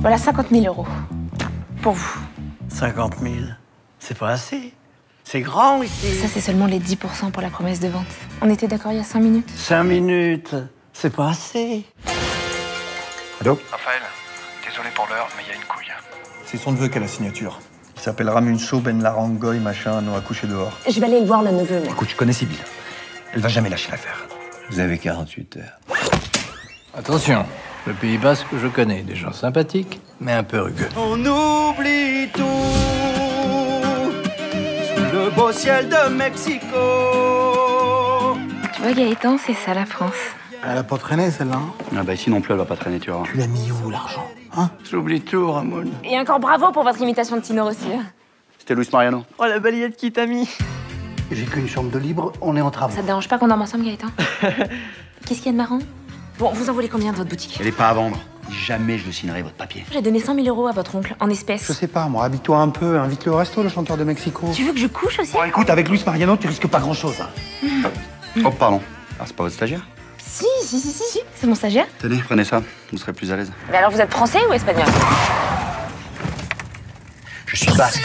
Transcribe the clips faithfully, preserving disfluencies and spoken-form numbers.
Voilà cinquante mille euros. Pour vous. cinquante mille, c'est pas assez. C'est grand ici. Ça, c'est seulement les dix pour cent pour la promesse de vente. On était d'accord il y a cinq minutes. Cinq minutes, c'est pas assez. Allô? Raphaël, désolé pour l'heure, mais il y a une couille. C'est son neveu qui a la signature. Il s'appelle Ramunso Ben Larangoy, machin, non, à coucher dehors. Je vais aller le voir, le neveu. Moi. Écoute, je connais Sibylle. Elle va jamais lâcher l'affaire. Vous avez quarante-huit heures. Attention, le Pays Basque, je connais des gens sympathiques, mais un peu rugueux. On oublie tout sous le beau ciel de Mexico. Tu vois, Gaëtan, c'est ça la France. Elle a pas traîné, celle-là. Ah bah ici non plus, elle va pas traîner, tu vois. Tu l'as mis où, l'argent? Hein? J'oublie tout, Ramon. Et encore bravo pour votre imitation de Tino Rossi. C'était Luis Mariano. Oh, la balayette qui t'a mis. J'ai qu'une chambre de libre, on est en travaux. Ça te dérange pas qu'on dorme ensemble, Gaëtan? Qu'est-ce qu'il y a de marrant? Bon, vous en voulez combien de votre boutique? Elle est pas à vendre. Jamais je ne signerai votre papier. J'ai donné cent mille euros à votre oncle, en espèces. Je sais pas, moi, habille-toi un peu, invite-le au resto, le chanteur de Mexico. Tu veux que je couche aussi? Bon, écoute, avec Luis Mariano, tu risques pas grand-chose. Hein. Oh, pardon. Alors, c'est pas votre stagiaire? Si, si, si, si, si. C'est mon stagiaire. Tenez, prenez ça. Vous serez plus à l'aise. Mais alors, vous êtes français ou espagnol? Je suis basque.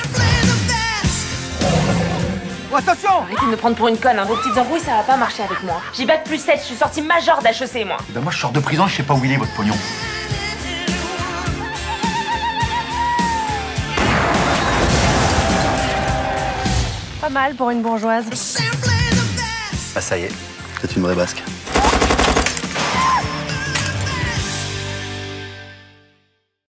Oh, attention! Arrêtez de me prendre pour une conne, hein. Vos petites embrouilles, ça va pas marcher avec moi. J'ai bac plus sept, je suis sortie major d'H E C, moi. Ben moi, je sors de prison, je sais pas où il est, votre pognon. Pas mal pour une bourgeoise. Ah, ça y est. C'est une vraie basque.